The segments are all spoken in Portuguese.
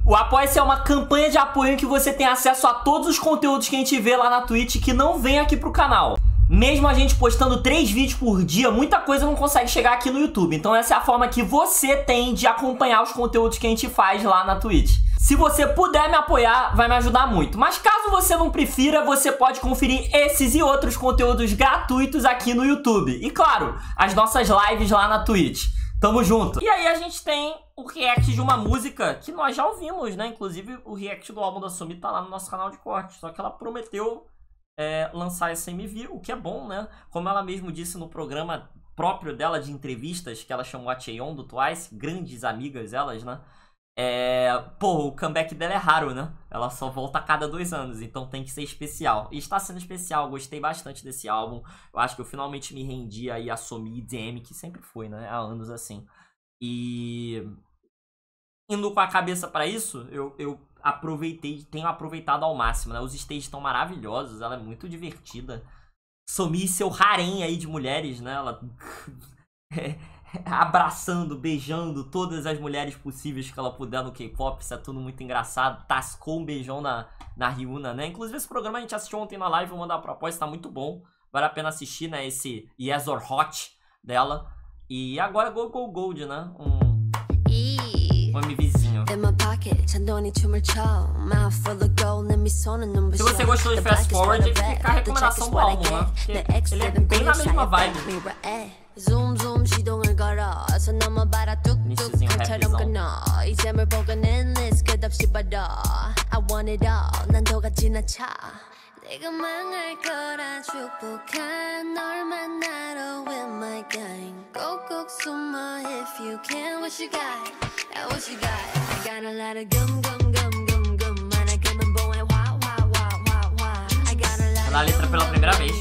O Apoia-se é uma campanha de apoio em que você tem acesso a todos os conteúdos que a gente vê lá na Twitch que não vem aqui pro canal. Mesmo a gente postando 3 vídeos por dia, muita coisa não consegue chegar aqui no YouTube. Então essa é a forma que você tem de acompanhar os conteúdos que a gente faz lá na Twitch. Se você puder me apoiar, vai me ajudar muito. Mas caso você não prefira, você pode conferir esses e outros conteúdos gratuitos aqui no YouTube. E claro, as nossas lives lá na Twitch. Tamo junto. E aí a gente tem o react de uma música que nós já ouvimos, né? Inclusive o react do álbum da Somi tá lá no nosso canal de corte. Só que ela prometeu lançar essa MV, o que é bom, né? Como ela mesmo disse no programa próprio dela de entrevistas, que ela chamou a Chaeyoung do Twice, grandes amigas elas, né? Pô, o comeback dela é raro, né? Ela só volta a cada 2 anos, então tem que ser especial. E está sendo especial, gostei bastante desse álbum. Eu acho que eu finalmente me rendi aí a Somi e DM, que sempre foi, né? Há anos assim. E indo com a cabeça pra isso, eu tenho aproveitado ao máximo, né? Os stages estão maravilhosos, ela é muito divertida. Somi e seu harém aí de mulheres, né? Ela abraçando, beijando todas as mulheres possíveis que ela puder no K-pop. Isso é tudo muito engraçado. Tascou um beijão na Ryuna, né? Inclusive esse programa a gente assistiu ontem na live, vou mandar a proposta, tá muito bom. Vale a pena assistir, né? Esse Yes or Hot dela. E agora Go Go Gold, né? Um MVzinho. Se você gostou de Fast Forward, fica a recomendação do álbum, né? Porque ele é bem na mesma vibe. Zoom zoom 시동을 걸어서 넘어봐라 뚝뚝 칼처럼 끊어 이 잼을 보건 endless 끝없이 받아 I want it all 난 너가 지나쳐 내가 망할 거라 축복한 널 만나러 with my gang 꼭꼭 숨어 if you can what you got now what you got I got a lot of gum gum gum gum gum 하나 그만 보에 와 와 와 와 와 I got a lot a letra pela primeira vez.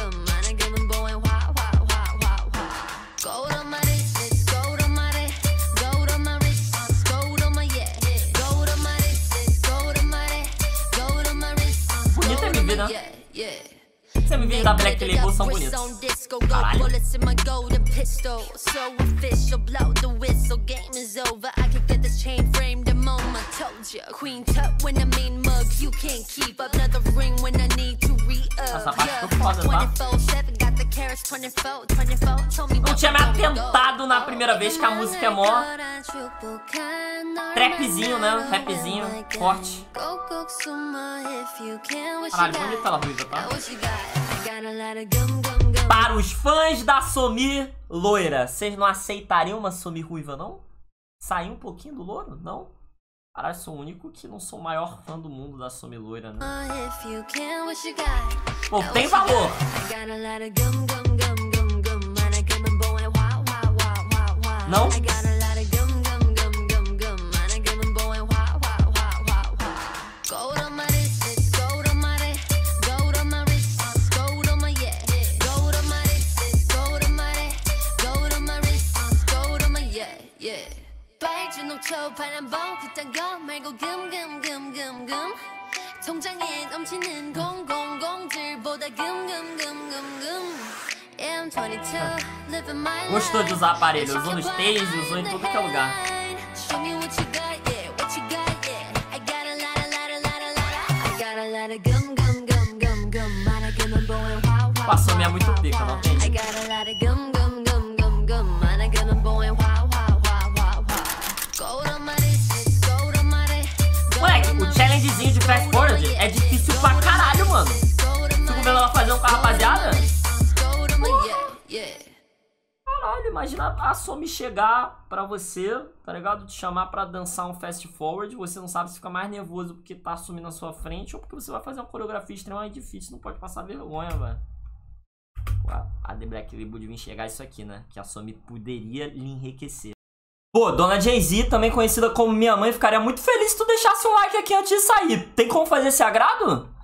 Esse MV da Black Label são bonitos. Caralho. Essa parte ficou foda, tá? Não tinha me atentado na primeira vez que a música é mó trapzinho, né? Rapzinho forte. Caralho, bonita ela ruiva, tá? Para os fãs da Somi loira, vocês não aceitariam uma Somi ruiva, não? Sair um pouquinho do louro? Não? Caralho, sou o único que não sou o maior fã do mundo da Somi loira, né? Pô, tem valor! Não? Gostou de usar aparelho, usou no stage, usou em tudo que é lugar. Passou minha muito pica, não tem? Moleque, o challengezinho de Fast Forward é difícil pra caralho, mano. Fico vendo ela fazer com a rapaziada. Caralho, imagina a Somi chegar pra você, tá ligado? Te chamar pra dançar um Fast Forward. Você não sabe se fica mais nervoso porque tá assumindo na sua frente ou porque você vai fazer uma coreografia extremamente difícil. Não pode passar vergonha, velho. A The Black Label devia enxergar isso aqui, né? Que a Somi poderia lhe enriquecer. Pô, Dona Jay-Z, também conhecida como minha mãe, ficaria muito feliz se tu deixasse um like aqui antes de sair. Tem como fazer esse agrado?